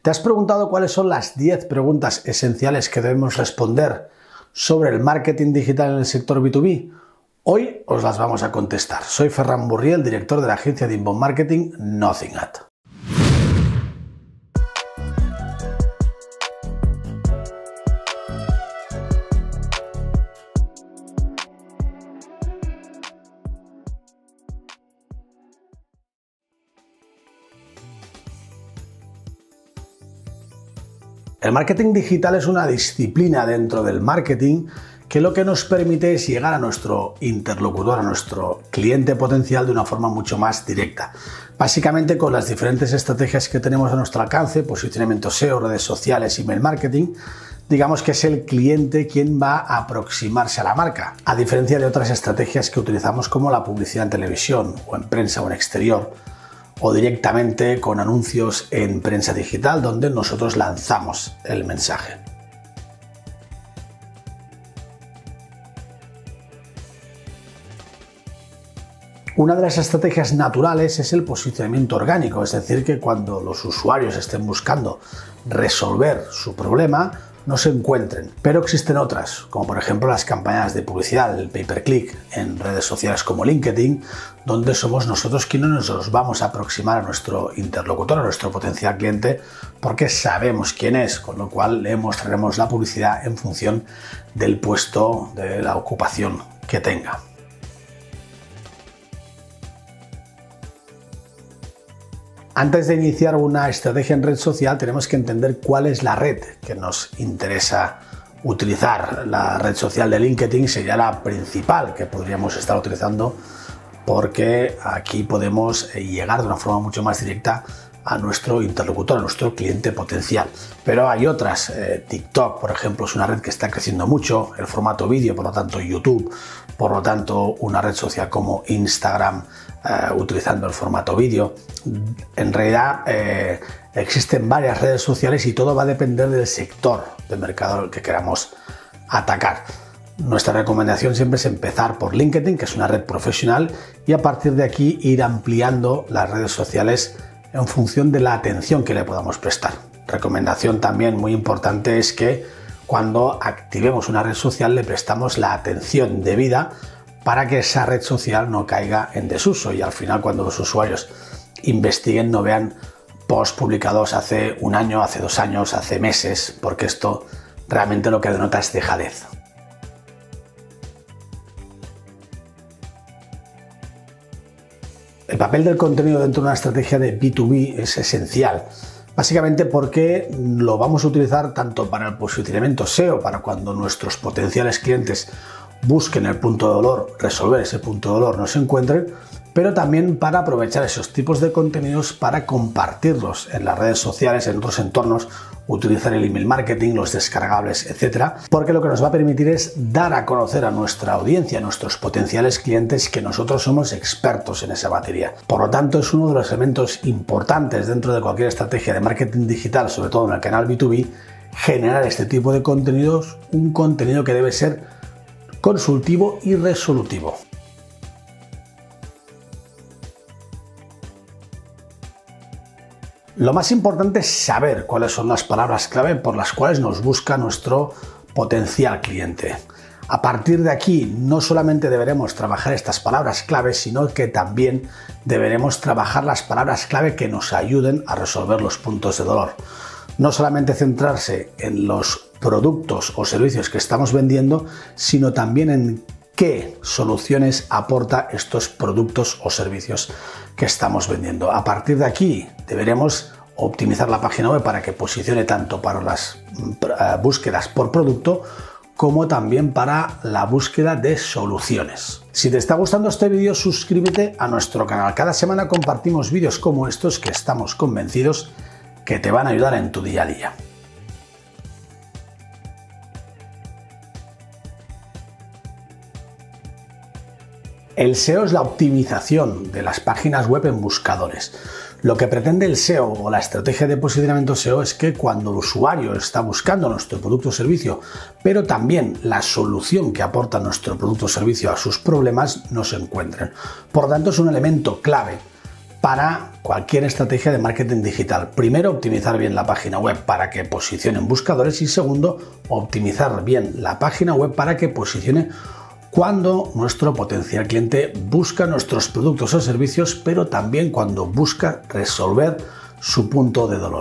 ¿Te has preguntado cuáles son las 10 preguntas esenciales que debemos responder sobre el marketing digital en el sector B2B? Hoy os las vamos a contestar. Soy Ferran Burriel, director de la agencia de inbound marketing Nothingat. El marketing digital es una disciplina dentro del marketing que lo que nos permite es llegar a nuestro interlocutor, a nuestro cliente potencial de una forma mucho más directa. Básicamente con las diferentes estrategias que tenemos a nuestro alcance, posicionamiento SEO, redes sociales, email marketing, digamos que es el cliente quien va a aproximarse a la marca, a diferencia de otras estrategias que utilizamos como la publicidad en televisión o en prensa o en exterior, o directamente con anuncios en prensa digital donde nosotros lanzamos el mensaje. Una de las estrategias naturales es el posicionamiento orgánico, es decir, que cuando los usuarios estén buscando resolver su problema, no se encuentren. Pero existen otras, como por ejemplo las campañas de publicidad, el pay-per-click en redes sociales como LinkedIn, donde somos nosotros quienes nos vamos a aproximar a nuestro interlocutor, a nuestro potencial cliente, porque sabemos quién es, con lo cual le mostraremos la publicidad en función del puesto, de la ocupación que tenga. Antes de iniciar una estrategia en red social tenemos que entender cuál es la red que nos interesa utilizar. La red social de LinkedIn sería la principal que podríamos estar utilizando porque aquí podemos llegar de una forma mucho más directa a nuestro interlocutor, a nuestro cliente potencial. Pero hay otras, TikTok, por ejemplo, es una red que está creciendo mucho, el formato vídeo, por lo tanto YouTube, por lo tanto una red social como Instagram, utilizando el formato vídeo. En realidad existen varias redes sociales y todo va a depender del sector de mercado que queramos atacar. Nuestra recomendación siempre es empezar por LinkedIn, que es una red profesional, y a partir de aquí ir ampliando las redes sociales en función de la atención que le podamos prestar. Recomendación también muy importante es que cuando activemos una red social le prestamos la atención debida para que esa red social no caiga en desuso y al final cuando los usuarios investiguen no vean posts publicados hace un año, hace 2 años, hace meses, porque esto realmente lo que denota es dejadez. El papel del contenido dentro de una estrategia de B2B es esencial, básicamente porque lo vamos a utilizar tanto para el posicionamiento SEO, para cuando nuestros potenciales clientes busquen el punto de dolor, resolver ese punto de dolor, no se encuentren, pero también para aprovechar esos tipos de contenidos para compartirlos en las redes sociales, en otros entornos, utilizar el email marketing, los descargables, etcétera, porque lo que nos va a permitir es dar a conocer a nuestra audiencia, a nuestros potenciales clientes, que nosotros somos expertos en esa materia. Por lo tanto, es uno de los elementos importantes dentro de cualquier estrategia de marketing digital, sobre todo en el canal B2B, generar este tipo de contenidos, un contenido que debe ser consultivo y resolutivo. Lo más importante es saber cuáles son las palabras clave por las cuales nos busca nuestro potencial cliente. A partir de aquí, no solamente deberemos trabajar estas palabras clave, sino que también deberemos trabajar las palabras clave que nos ayuden a resolver los puntos de dolor. No solamente centrarse en los productos o servicios que estamos vendiendo, sino también en qué soluciones aporta estos productos o servicios que estamos vendiendo. A partir de aquí deberemos optimizar la página web para que posicione tanto para las búsquedas por producto como también para la búsqueda de soluciones. Si te está gustando este vídeo, suscríbete a nuestro canal. Cada semana compartimos vídeos como estos que estamos convencidos que te van a ayudar en tu día a día. El SEO es la optimización de las páginas web en buscadores. Lo que pretende el SEO o la estrategia de posicionamiento SEO es que cuando el usuario está buscando nuestro producto o servicio, pero también la solución que aporta nuestro producto o servicio a sus problemas, no se encuentren. Por lo tanto, es un elemento clave para cualquier estrategia de marketing digital. Primero, optimizar bien la página web para que posicione en buscadores y segundo, optimizar bien la página web para que posicione cuando nuestro potencial cliente busca nuestros productos o servicios, pero también cuando busca resolver su punto de dolor.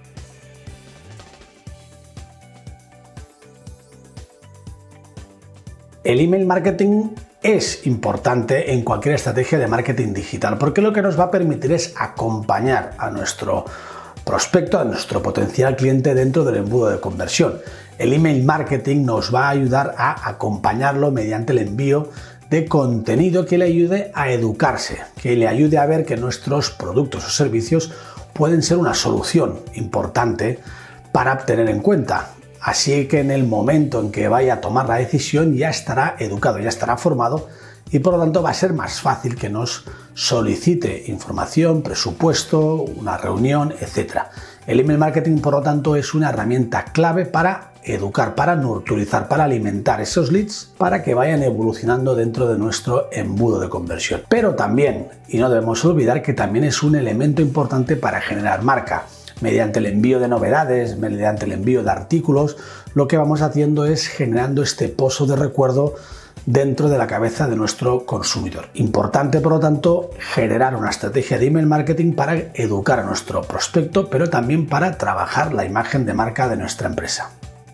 El email marketing es importante en cualquier estrategia de marketing digital porque lo que nos va a permitir es acompañar a nuestro prospecto, a nuestro potencial cliente dentro del embudo de conversión. El email marketing nos va a ayudar a acompañarlo mediante el envío de contenido que le ayude a educarse, que le ayude a ver que nuestros productos o servicios pueden ser una solución importante para tener en cuenta. Así que en el momento en que vaya a tomar la decisión ya estará educado, ya estará formado y por lo tanto va a ser más fácil que nos solicite información, presupuesto, una reunión, etc. El email marketing, por lo tanto, es una herramienta clave para educar, para nurturizar, para alimentar esos leads para que vayan evolucionando dentro de nuestro embudo de conversión. Pero también, y no debemos olvidar que también es un elemento importante para generar marca. Mediante el envío de novedades, mediante el envío de artículos, lo que vamos haciendo es generando este pozo de recuerdo dentro de la cabeza de nuestro consumidor. Importante, por lo tanto, generar una estrategia de email marketing para educar a nuestro prospecto, pero también para trabajar la imagen de marca de nuestra empresa.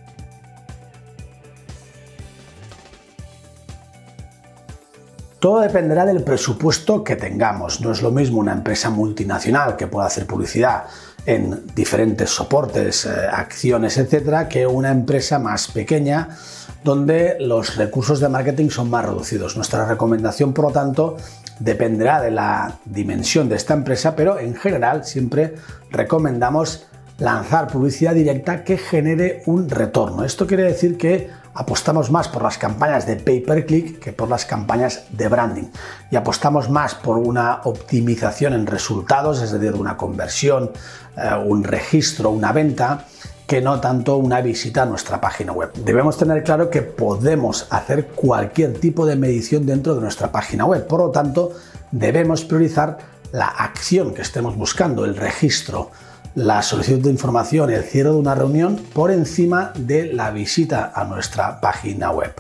Todo dependerá del presupuesto que tengamos. No es lo mismo una empresa multinacional que pueda hacer publicidad en diferentes soportes, acciones, etcétera, que una empresa más pequeña donde los recursos de marketing son más reducidos. Nuestra recomendación, por lo tanto, dependerá de la dimensión de esta empresa, pero en general siempre recomendamos lanzar publicidad directa que genere un retorno. Esto quiere decir que apostamos más por las campañas de pay-per-click que por las campañas de branding y apostamos más por una optimización en resultados, es decir, una conversión, un registro, una venta, que no tanto una visita a nuestra página web. Debemos tener claro que podemos hacer cualquier tipo de medición dentro de nuestra página web, por lo tanto debemos priorizar la acción que estemos buscando, el registro, la solicitud de información y el cierre de una reunión por encima de la visita a nuestra página web.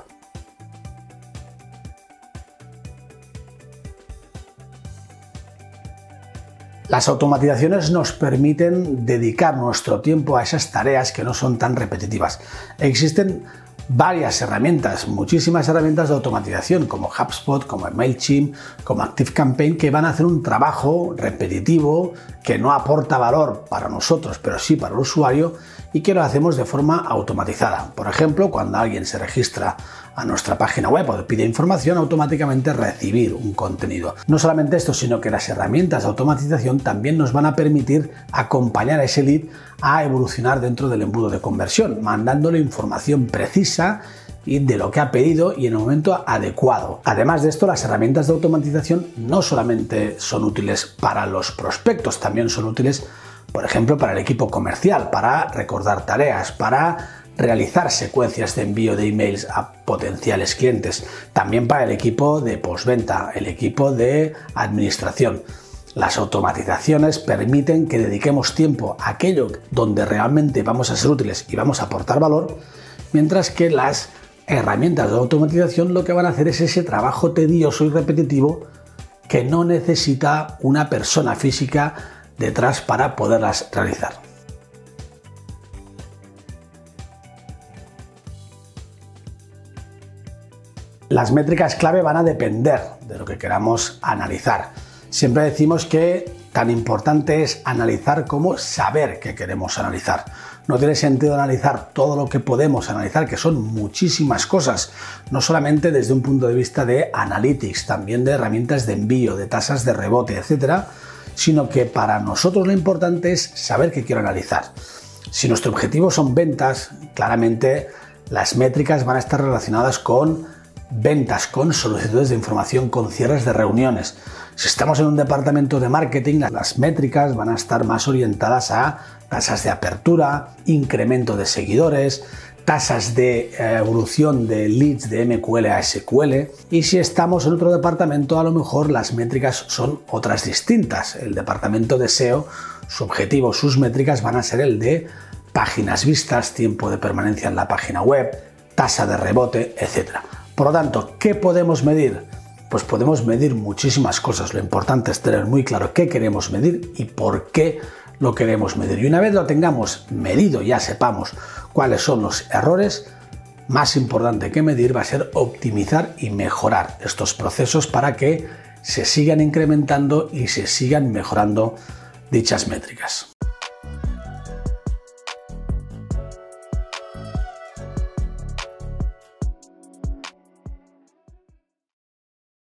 Las automatizaciones nos permiten dedicar nuestro tiempo a esas tareas que no son tan repetitivas. Existen varias herramientas, muchísimas herramientas de automatización como HubSpot, como MailChimp, como ActiveCampaign que van a hacer un trabajo repetitivo que no aporta valor para nosotros, pero sí para el usuario y que lo hacemos de forma automatizada. Por ejemplo, cuando alguien se registra a nuestra página web o pide información, automáticamente recibir un contenido. No solamente esto, sino que las herramientas de automatización también nos van a permitir acompañar a ese lead a evolucionar dentro del embudo de conversión, mandándole información precisa y de lo que ha pedido y en el momento adecuado. Además de esto, las herramientas de automatización no solamente son útiles para los prospectos, también son útiles, por ejemplo, para el equipo comercial, para recordar tareas, para realizar secuencias de envío de emails a potenciales clientes, también para el equipo de postventa, el equipo de administración. Las automatizaciones permiten que dediquemos tiempo a aquello donde realmente vamos a ser útiles y vamos a aportar valor, mientras que las herramientas de automatización lo que van a hacer es ese trabajo tedioso y repetitivo que no necesita una persona física detrás para poderlas realizar. Las métricas clave van a depender de lo que queramos analizar. Siempre decimos que tan importante es analizar como saber qué queremos analizar. No tiene sentido analizar todo lo que podemos analizar, que son muchísimas cosas, no solamente desde un punto de vista de analytics, también de herramientas de envío, de tasas de rebote, etcétera, sino que para nosotros lo importante es saber qué quiero analizar. Si nuestro objetivo son ventas, claramente las métricas van a estar relacionadas con ventas, con solicitudes de información, con cierres de reuniones. Si estamos en un departamento de marketing, las métricas van a estar más orientadas a tasas de apertura, incremento de seguidores, tasas de evolución de leads de MQL a SQL, y si estamos en otro departamento a lo mejor las métricas son otras distintas. El departamento de SEO, su objetivo, sus métricas van a ser el de páginas vistas, tiempo de permanencia en la página web, tasa de rebote, etc. Por lo tanto, ¿qué podemos medir? Pues podemos medir muchísimas cosas. Lo importante es tener muy claro qué queremos medir y por qué lo queremos medir. Y una vez lo tengamos medido, ya sepamos cuáles son los errores, más importante que medir va a ser optimizar y mejorar estos procesos para que se sigan incrementando y se sigan mejorando dichas métricas.